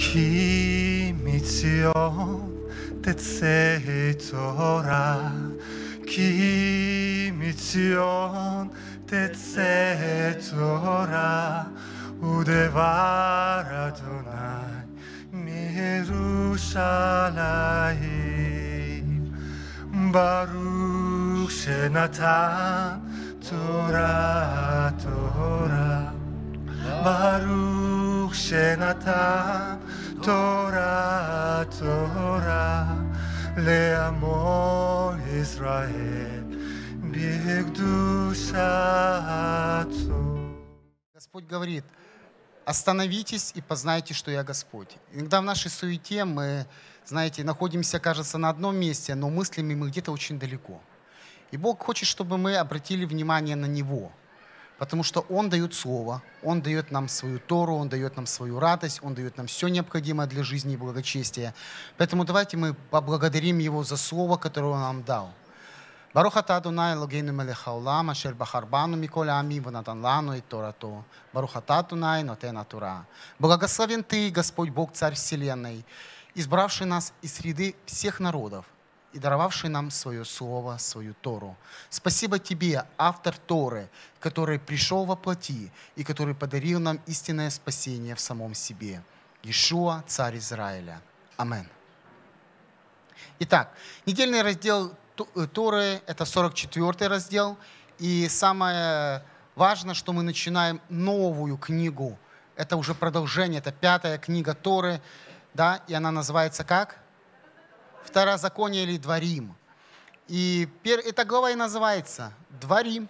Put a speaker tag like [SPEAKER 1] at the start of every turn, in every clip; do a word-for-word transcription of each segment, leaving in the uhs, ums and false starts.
[SPEAKER 1] כי מציון תצא תורה, כי מציון תצא תורה, ודבר אדוני מירושלים. ברוך שנתן תורה תורה, ברוך שנתן תורה תורה לעמו ישראל בקדושתו.
[SPEAKER 2] Господь говорит: остановитесь и познайте, что я Господь. Иногда в нашей суете мы, знаете, находимся, кажется, на одном месте, но мыслями мы где-то очень далеко. И Бог хочет, чтобы мы обратили внимание на Него, потому что Он дает Слово, Он дает нам свою Тору, Он дает нам свою радость, Он дает нам все необходимое для жизни и благочестия. Поэтому давайте мы поблагодарим Его за Слово, которое Он нам дал. Барух ата Адонай Элокейну мелech хаолам, ашер бахар бану миколь аамим венатан лану эт торато. Барух ата Адонай нотен ат-Тора. Благословен Ты, Господь Бог, Царь Вселенной, избравший нас из среды всех народов и даровавший нам свое Слово, свою Тору. Спасибо Тебе, автор Торы, который пришел во плоти и который подарил нам истинное спасение в самом себе. Иешуа, Царь Израиля. Амен. Итак, недельный раздел Торы – это сорок четвёртый раздел. И самое важное, что мы начинаем новую книгу. Это уже продолжение, это пятая книга Торы. Да, и она называется как? Второзаконие или Дворим. И эта глава и называется Дворим.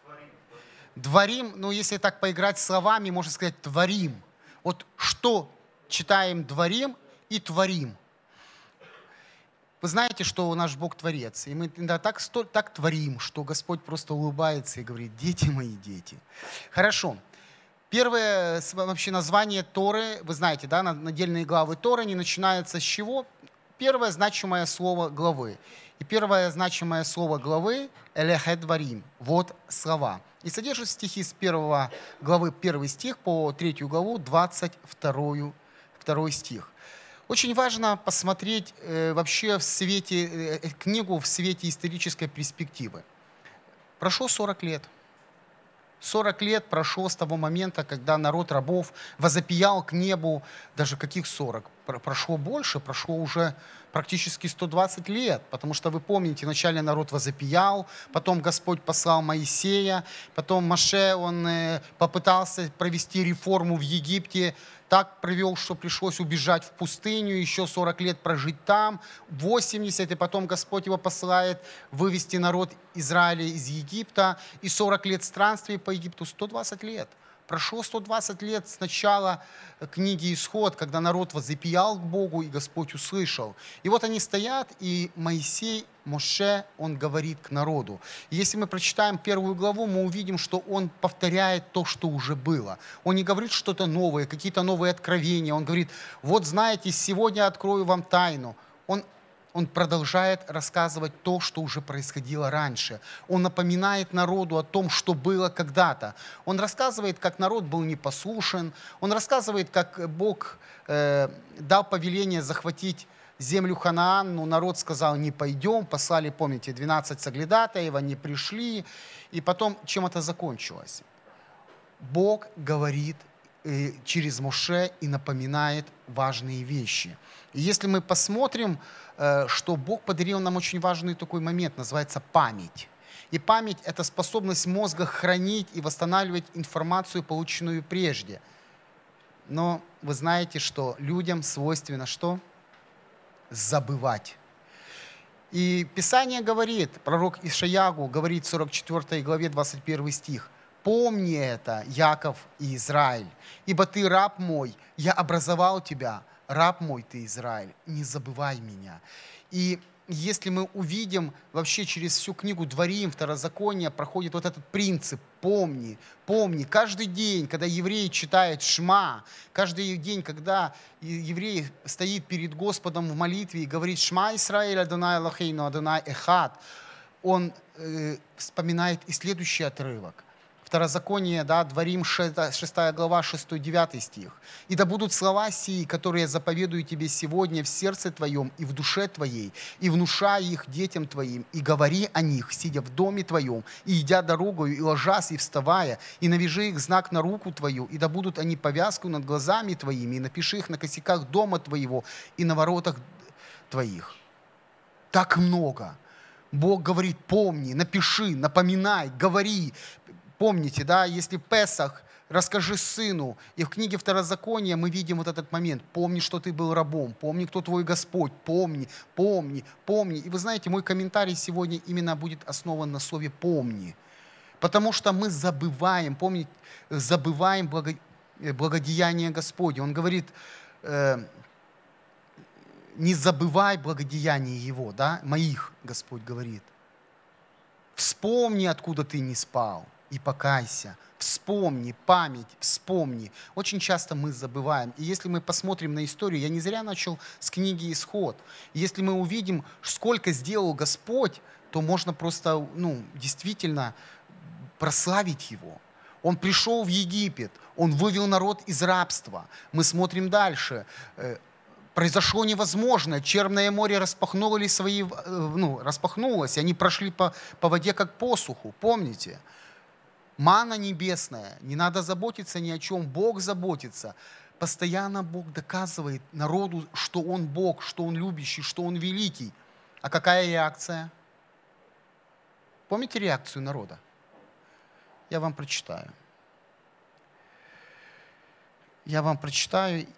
[SPEAKER 2] Дворим, ну если так поиграть словами, можно сказать Творим. Вот что читаем Дворим и Творим. Вы знаете, что наш Бог Творец. И мы иногда так, так творим, что Господь просто улыбается и говорит: дети мои, дети. Хорошо. Первое вообще название Торы, вы знаете, да, недельные главы Торы, они начинаются с чего? Первое значимое слово главы. И первое значимое слово главы – «элехе дворим» – «вот слова». И содержит стихи с первого главы, первый стих по третью главу, двадцать второй стих. Очень важно посмотреть э, вообще в свете, э, книгу в свете исторической перспективы. Прошло сорок лет. сорок лет прошло с того момента, когда народ рабов возопиял к небу. Даже каких сорок? Прошло больше, прошло уже практически сто двадцать лет. Потому что вы помните, вначале народ возопиял, потом Господь послал Моисея, потом Моше, он э, попытался провести реформу в Египте, так провел, что пришлось убежать в пустыню, еще сорок лет прожить там, восемьдесят, и потом Господь его посылает вывести народ Израиля из Египта, и сорок лет странствий по Египту, сто двадцать лет. Прошло сто двадцать лет с начала книги «Исход», когда народ возопиял к Богу, и Господь услышал. И вот они стоят, и Моисей, Моше, он говорит к народу. И если мы прочитаем первую главу, мы увидим, что он повторяет то, что уже было. Он не говорит что-то новое, какие-то новые откровения. Он говорит: вот знаете, сегодня открою вам тайну. Он Он продолжает рассказывать то, что уже происходило раньше. Он напоминает народу о том, что было когда-то. Он рассказывает, как народ был непослушен. Он рассказывает, как Бог э, дал повеление захватить землю Ханаан, но народ сказал: не пойдем. Послали, помните, двенадцать соглядатаев, они пришли. И потом, чем это закончилось? Бог говорит э, через Моше и напоминает важные вещи. И если мы посмотрим, что Бог подарил нам очень важный такой момент, называется память. И память – это способность мозга хранить и восстанавливать информацию, полученную прежде. Но вы знаете, что людям свойственно что? Забывать. И Писание говорит, пророк Ишаягу говорит в сорок четвёртой главе, двадцать первый стих: «Помни это, Яков и Израиль, ибо ты раб мой, я образовал тебя, раб мой ты, Израиль, не забывай меня». И если мы увидим вообще через всю книгу Дворим, Второзакония, проходит вот этот принцип «помни, помни». Каждый день, когда еврей читает Шма, каждый день, когда еврей стоит перед Господом в молитве и говорит «Шма Исраиль, Адонай Элохейну, Адонай Эхад», он э, вспоминает и следующий отрывок. Второзаконие, да, Дворим, шестая глава, шестой-девятый стих. «И да будут слова сии, которые я заповедую тебе сегодня в сердце твоем и в душе твоей, и внушай их детям твоим, и говори о них, сидя в доме твоем, и идя дорогою, и ложась, и вставая, и навяжи их знак на руку твою, и да будут они повязку над глазами твоими, и напиши их на косяках дома твоего и на воротах твоих». Так много. Бог говорит: помни, напиши, напоминай, говори. Помните, да, если Песах, расскажи сыну. И в книге Второзакония мы видим вот этот момент. Помни, что ты был рабом. Помни, кто твой Господь. Помни, помни, помни. И вы знаете, мой комментарий сегодня именно будет основан на слове «помни». Потому что мы забываем, помните, забываем благо, благодеяние Господне. Он говорит, э, не забывай благодеяния Его, да, моих, Господь говорит. Вспомни, откуда ты не спал. И покайся, вспомни, память, вспомни. Очень часто мы забываем. И если мы посмотрим на историю, я не зря начал с книги «Исход». Если мы увидим, сколько сделал Господь, то можно просто, ну, действительно прославить Его. Он пришел в Египет, Он вывел народ из рабства. Мы смотрим дальше. Произошло невозможное. Черное море распахнуло свои, ну, распахнулось, и они прошли по, по воде как по суху. Помните? Манна небесная, не надо заботиться ни о чем, Бог заботится. Постоянно Бог доказывает народу, что Он Бог, что Он любящий, что Он великий. А какая реакция? Помните реакцию народа? Я вам прочитаю. Я вам прочитаю.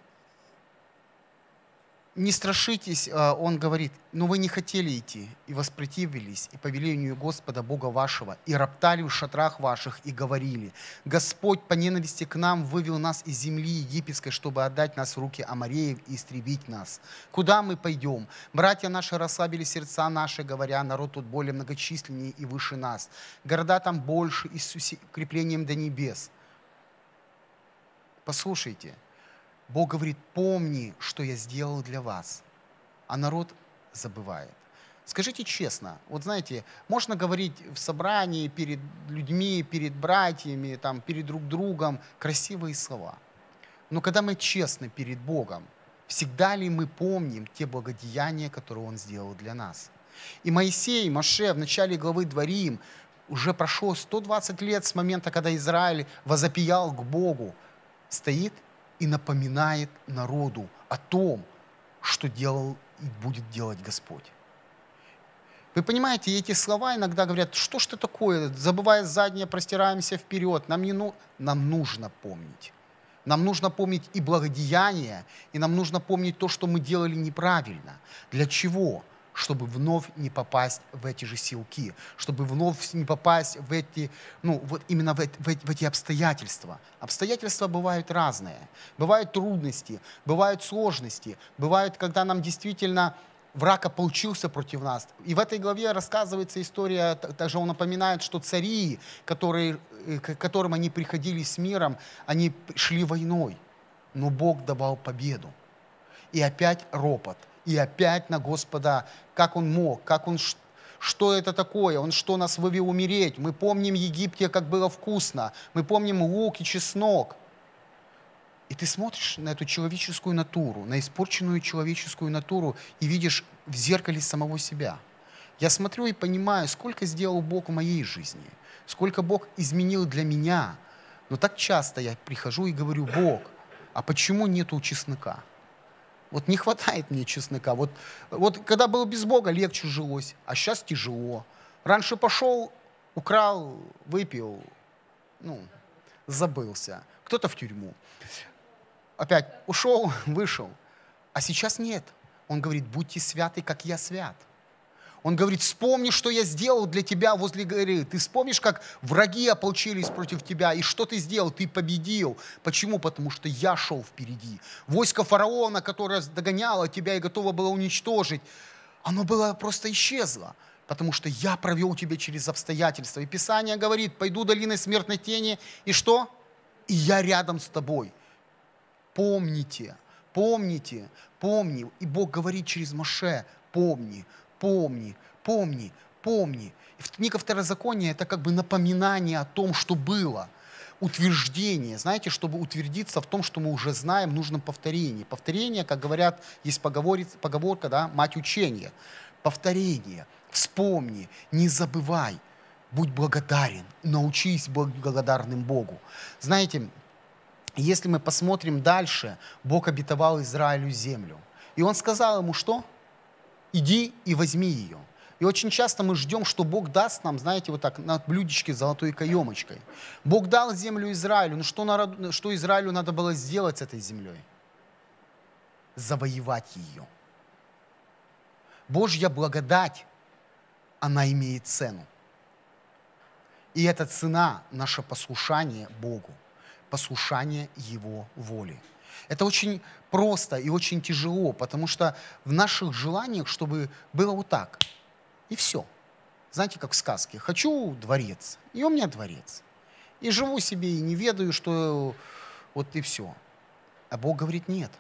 [SPEAKER 2] Не страшитесь, он говорит, но вы не хотели идти, и воспротивились, и по велению Господа Бога вашего, и роптали в шатрах ваших, и говорили: Господь по ненависти к нам вывел нас из земли египетской, чтобы отдать нас в руки амореев и истребить нас. Куда мы пойдем? Братья наши расслабили сердца наши, говоря, народ тут более многочисленнее и выше нас. Города там больше, и с укреплением до небес. Послушайте. Бог говорит: помни, что я сделал для вас. А народ забывает. Скажите честно, вот знаете, можно говорить в собрании перед людьми, перед братьями, там, перед друг другом красивые слова. Но когда мы честны перед Богом, всегда ли мы помним те благодеяния, которые Он сделал для нас? И Моисей, Моше в начале главы Дворим, уже прошло сто двадцать лет с момента, когда Израиль возопиял к Богу, стоит и напоминает народу о том, что делал и будет делать Господь. Вы понимаете, эти слова иногда говорят: что ж ты такое, забывая заднее, простираемся вперед. Нам, не ну... нам нужно помнить. Нам нужно помнить и благодеяние, и нам нужно помнить то, что мы делали неправильно. Для чего? Чтобы вновь не попасть в эти же силки, чтобы вновь не попасть в эти, ну, вот именно в эти, в эти обстоятельства. Обстоятельства бывают разные. Бывают трудности, бывают сложности, бывают, когда нам действительно враг ополчился против нас. И в этой главе рассказывается история, также он напоминает, что цари, которые, к которым они приходили с миром, они шли войной, но Бог давал победу. И опять ропот. И опять на Господа, как Он мог, как Он, что это такое, Он что, нас вывел умереть? Мы помним Египте, как было вкусно, мы помним лук и чеснок. И ты смотришь на эту человеческую натуру, на испорченную человеческую натуру и видишь в зеркале самого себя. Я смотрю и понимаю, сколько сделал Бог в моей жизни, сколько Бог изменил для меня. Но так часто я прихожу и говорю: Бог, а почему нету чеснока? Вот не хватает мне чеснока. Вот, вот когда был без Бога, легче жилось, а сейчас тяжело. Раньше пошел, украл, выпил, ну, забылся. Кто-то в тюрьму. Опять ушел, вышел. А сейчас нет. Он говорит: будьте святы, как я свят. Он говорит: вспомни, что я сделал для тебя возле горы. Ты вспомнишь, как враги ополчились против тебя, и что ты сделал? Ты победил. Почему? Потому что я шел впереди. Войско фараона, которое догоняло тебя и готово было уничтожить, оно было просто исчезло, потому что я провел тебя через обстоятельства. И Писание говорит: пойду долиной смертной тени, и что? И я рядом с тобой. Помните, помните, помни. И Бог говорит через Моше: помни. Помни, помни, помни. Книга Второзакония — это как бы напоминание о том, что было. Утверждение. Знаете, чтобы утвердиться в том, что мы уже знаем, нужно повторение. Повторение, как говорят, есть поговорится, поговорка, да, мать учения. Повторение. Вспомни, не забывай, будь благодарен, научись быть благодарным Богу. Знаете, если мы посмотрим дальше, Бог обетовал Израилю землю. И Он сказал ему, что? Иди и возьми ее. И очень часто мы ждем, что Бог даст нам, знаете, вот так, на блюдечке с золотой каемочкой. Бог дал землю Израилю, но что, народу, что Израилю надо было сделать с этой землей? Завоевать ее. Божья благодать, она имеет цену. И эта цена — наше послушание Богу, послушание Его воли. Это очень просто и очень тяжело, потому что в наших желаниях, чтобы было вот так, и все. Знаете, как в сказке. Хочу дворец, и у меня дворец. И живу себе, и не ведаю, что вот и все. А Бог говорит, нет.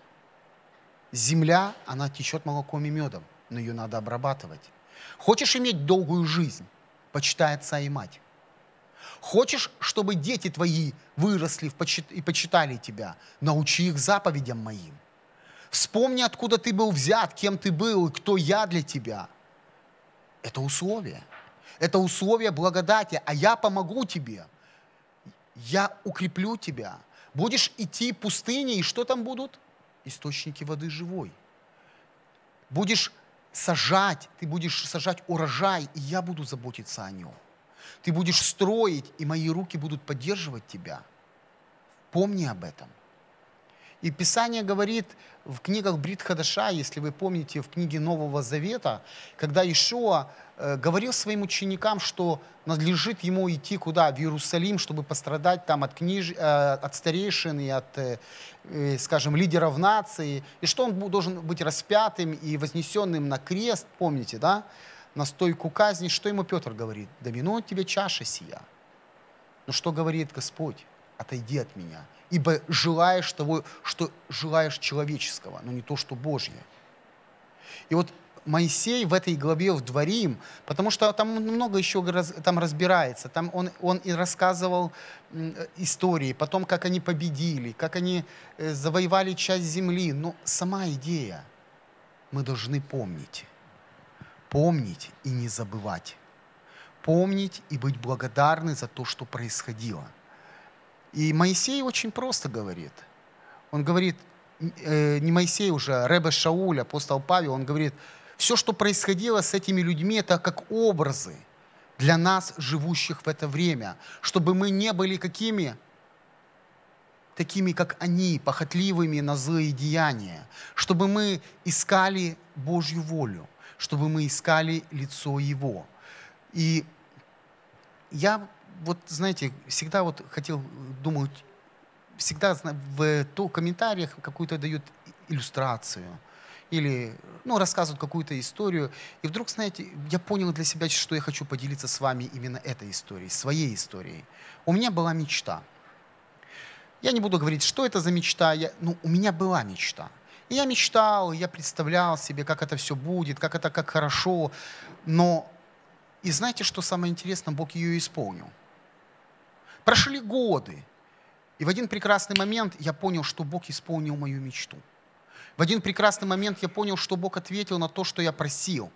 [SPEAKER 2] Земля, она течет молоком и медом, но ее надо обрабатывать. Хочешь иметь долгую жизнь? Почитай отца и мать. Хочешь, чтобы дети твои выросли и почитали тебя? Научи их заповедям моим. Вспомни, откуда ты был взят, кем ты был и кто я для тебя. Это условие. Это условие благодати. А я помогу тебе. Я укреплю тебя. Будешь идти пустыней, и что там будут? Источники воды живой. Будешь сажать, ты будешь сажать урожай, и я буду заботиться о нем. Ты будешь строить, и мои руки будут поддерживать тебя. Помни об этом. И Писание говорит в книгах Брит Хадаша, если вы помните, в книге Нового Завета, когда Иешуа э, говорил своим ученикам, что надлежит ему идти куда? В Иерусалим, чтобы пострадать там от, книж... э, от старейшин и от, э, э, скажем, лидеров нации, и что он должен быть распятым и вознесенным на крест, помните, да? На стойку казни. Что ему Петр говорит? Да минует тебе чаша сия. Но что говорит Господь? Отойди от меня, ибо желаешь того, что желаешь человеческого, но не то, что Божье. И вот Моисей в этой главе в Дворим, потому что там много еще там разбирается, там он, он и рассказывал истории, потом, как они победили, как они завоевали часть земли, но сама идея, мы должны помнить, помнить и не забывать, помнить и быть благодарны за то, что происходило. И Моисей очень просто говорит. Он говорит, э, не Моисей уже, Ребе Шауль, апостол Павел, он говорит, все, что происходило с этими людьми, это как образы для нас, живущих в это время, чтобы мы не были какими? Такими, как они, похотливыми на злые деяния, чтобы мы искали Божью волю, чтобы мы искали лицо Его. И я вот, знаете, всегда вот хотел думать, всегда в то, комментариях какую-то дают иллюстрацию или, ну, рассказывают какую-то историю. И вдруг, знаете, я понял для себя, что я хочу поделиться с вами именно этой историей, своей историей. У меня была мечта. Я не буду говорить, что это за мечта, я, ну, у меня была мечта. И я мечтал, я представлял себе, как это все будет, как это, как хорошо. Но, и знаете, что самое интересное, Бог ее исполнил. Прошли годы, и в один прекрасный момент я понял, что Бог исполнил мою мечту. В один прекрасный момент я понял, что Бог ответил на то, что я просил.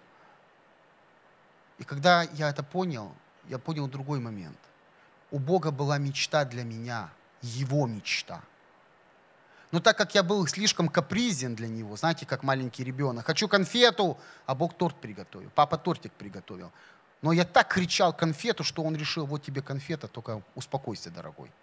[SPEAKER 2] И когда я это понял, я понял другой момент. У Бога была мечта для меня, Его мечта. Но так как я был слишком капризен для Него, знаете, как маленький ребенок, хочу конфету, а Бог торт приготовил, папа тортик приготовил. Но я так кричал конфету, что он решил, вот тебе конфета, только успокойся, дорогой.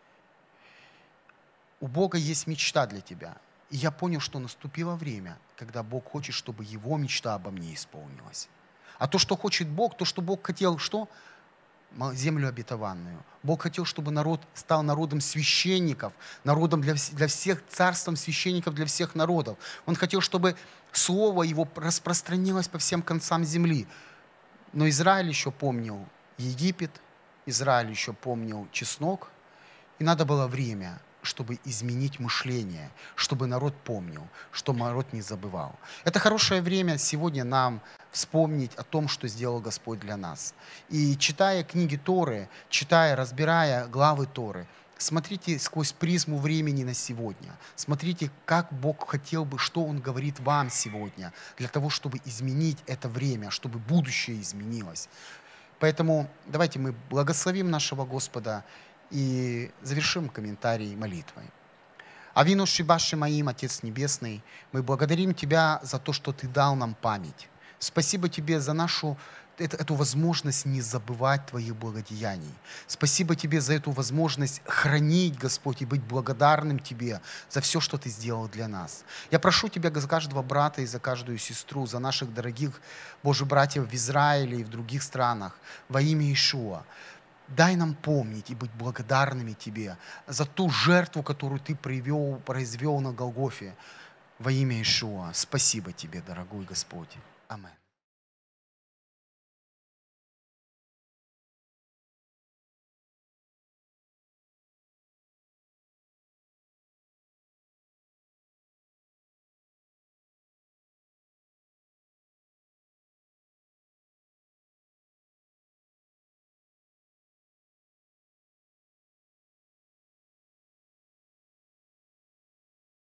[SPEAKER 2] У Бога есть мечта для тебя. И я понял, что наступило время, когда Бог хочет, чтобы Его мечта обо мне исполнилась. А то, что хочет Бог, то, что Бог хотел, что? Землю обетованную. Бог хотел, чтобы народ стал народом священников, народом для, для всех, царством священников для всех народов. Он хотел, чтобы Слово Его распространилось по всем концам земли. Но Израиль еще помнил Египет, Израиль еще помнил чеснок, и надо было время, чтобы изменить мышление, чтобы народ помнил, чтобы народ не забывал. Это хорошее время сегодня нам вспомнить о том, что сделал Господь для нас. И читая книги Торы, читая, разбирая главы Торы, смотрите сквозь призму времени на сегодня. Смотрите, как Бог хотел бы, что Он говорит вам сегодня, для того, чтобы изменить это время, чтобы будущее изменилось. Поэтому давайте мы благословим нашего Господа и завершим комментарий молитвой. Авину Шибаши Маим, Отец Небесный, мы благодарим Тебя за то, что Ты дал нам память. Спасибо Тебе за нашу эту возможность не забывать Твоих благодеяний. Спасибо Тебе за эту возможность хранить, Господь, и быть благодарным Тебе за все, что Ты сделал для нас. Я прошу Тебя за каждого брата и за каждую сестру, за наших дорогих, Боже, братьев в Израиле и в других странах, во имя Иешуа. Дай нам помнить и быть благодарными Тебе за ту жертву, которую Ты привел, произвел на Голгофе во имя Иешуа. Спасибо Тебе, дорогой Господь. Аминь.